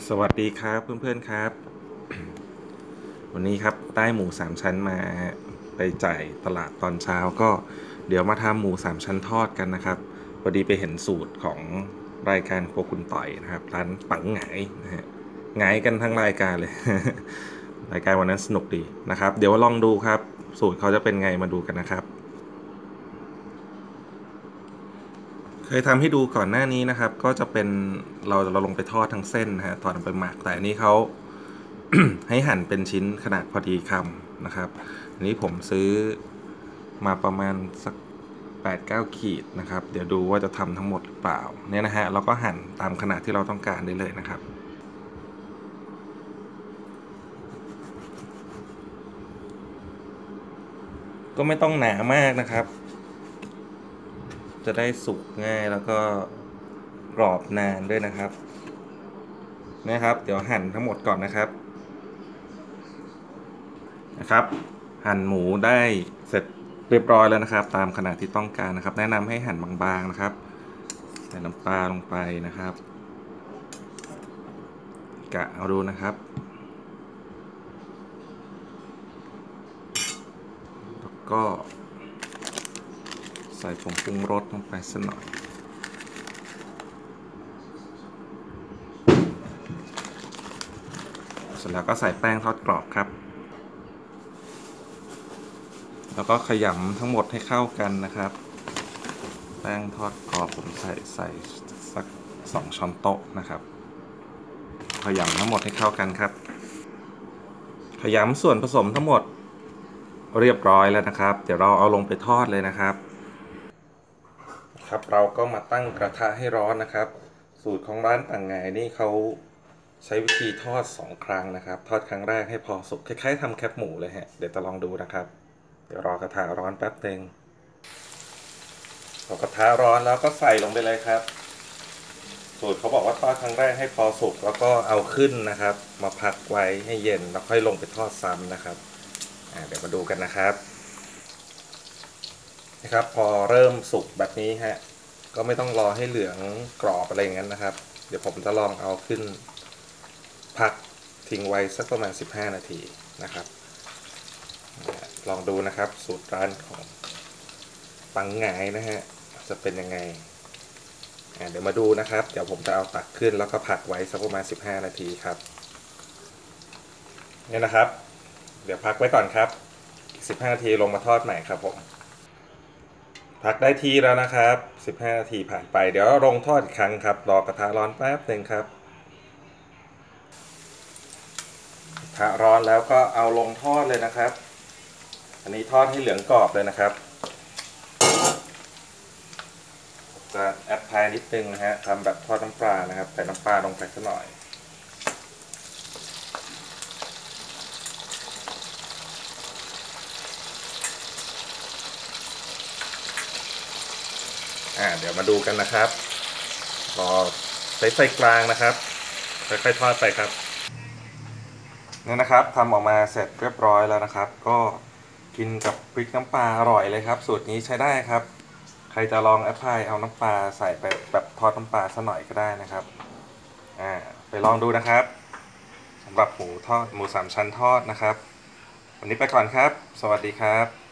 สวัสดีครับเพื่อนๆครับ วันนี้ครับได้หมูสามชั้นมาไปจ่ายตลาดตอนเช้าก็เดี๋ยวมาทำหมูสามชั้นทอดกันนะครับพอดีไปเห็นสูตรของรายการครัวคุณต่อยนะครับร้านปังหงายนะฮะหงายกันทั้งรายการเลย รายการวันนั้นสนุกดีนะครับเดี๋ยวลองดูครับสูตรเขาจะเป็นไงมาดูกันนะครับเคยทำให้ดูก่อนหน้านี้นะครับก็จะเป็นเราลงไปทอดทั้งเส้นนะฮะทอดลงไปหมักแต่อันนี้เขา ให้หั่นเป็นชิ้นขนาดพอดีคำนะครับอันนี้ผมซื้อมาประมาณสัก8-9ขีดนะครับเดี๋ยวดูว่าจะทำทั้งหมดหรือเปล่าเนี่ยนะฮะเราก็หั่นตามขนาดที่เราต้องการได้เลยนะครับก็ไม่ต้องหนามากนะครับจะได้สุกง่ายแล้วก็กรอบนานด้วยนะครับนะครับเดี๋ยวหั่นทั้งหมดก่อนนะครับหั่นหมูได้เสร็จเรียบร้อยแล้วนะครับตามขนาดที่ต้องการนะครับแนะนำให้หั่นบางๆนะครับใส่น้ำปลาลงไปนะครับกะเอาดูนะครับแล้วก็ใส่ผงปรุงรสลงไปสักหน่อยเสร็จแล้วก็ใส่แป้งทอดกรอบครับแล้วก็ขยำทั้งหมดให้เข้ากันนะครับแป้งทอดกรอบผมใส่สัก2ช้อนโต๊ะนะครับขยำทั้งหมดให้เข้ากันครับขยำส่วนผสมทั้งหมดเรียบร้อยแล้วนะครับเดี๋ยวเราเอาลงไปทอดเลยนะครับเราก็มาตั้งกระทะให้ร้อนนะครับสูตรของร้านต่างไงนี่เขาใช้วิธีทอด2ครั้งนะครับทอดครั้งแรกให้พอสุกคล้ายๆทำแคบหมูเลยฮะเดี๋ยวจะลองดูนะครับเดี๋ยวรอกระทะร้อนแป๊บนึงพอกระทะร้อนแล้วก็ใส่ลงไปเลยครับสูตรเขาบอกว่าทอดครั้งแรกให้พอสุกแล้วก็เอาขึ้นนะครับมาพักไว้ให้เย็นแล้วค่อยลงไปทอดซ้ำนะครับเดี๋ยวมาดูกันนะครับพอเริ่มสุกแบบนี้ฮะก็ไม่ต้องรอให้เหลืองกรอบอะไรอย่างนั้นนะครับเดี๋ยวผมจะลองเอาขึ้นพักทิ้งไว้สักประมาณ15 นาทีนะครับลองดูนะครับสูตรร้านของปังหงายนะฮะจะเป็นยังไงเดี๋ยวมาดูนะครับเดี๋ยวผมจะเอาตักขึ้นแล้วก็ผัดไว้สักประมาณ15 นาทีครับนี่นะครับเดี๋ยวพักไว้ก่อนครับ15 นาทีลงมาทอดใหม่ครับผมพักได้ทีแล้วนะครับ15 นาทีผ่านไปเดี๋ยวลงทอดอีกครั้งครับรอกระทะร้อนแป๊บหนึ่งครับกระทะร้อนแล้วก็เอาลงทอดเลยนะครับอันนี้ทอดให้เหลืองกรอบเลยนะครับจะแอดพายนิดนึงนะฮะทำแบบทอดน้ำปลานะครับใส่น้ำปลาลงไปสักหน่อยเดี๋ยวมาดูกันนะครับรอใส่ไฟกลางนะครับค่อยๆทอดไปครับนี่นะครับทำออกมาเสร็จเรียบร้อยแล้วนะครับก็กินกับพริกน้ำปลาอร่อยเลยครับสูตรนี้ใช้ได้ครับใครจะลองแอปพลายเอาน้ำปลาใส่ไปแบบทอดน้ำปลาสักหน่อยก็ได้นะครับไปลองดูนะครับสำหรับหมูทอดหมูสามชั้นทอดนะครับวันนี้ไปก่อนครับสวัสดีครับ